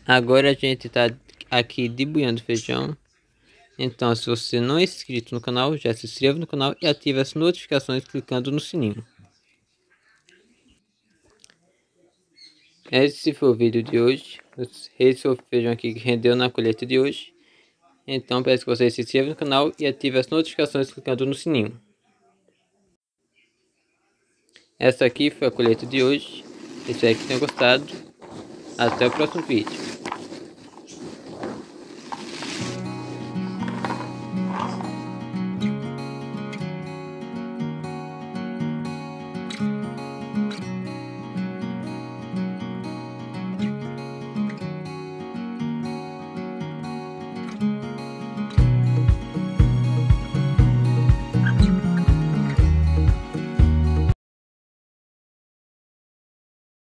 Agora a gente tá aqui debulhando feijão. Então, se você não é inscrito no canal, já se inscreva no canal e ative as notificações clicando no sininho. Esse foi o vídeo de hoje. Esse foi o feijão aqui que rendeu na colheita de hoje. Então peço que você se inscreva no canal e ative as notificações clicando no sininho. Essa aqui foi a colheita de hoje. Espero que tenham gostado. Até o próximo vídeo.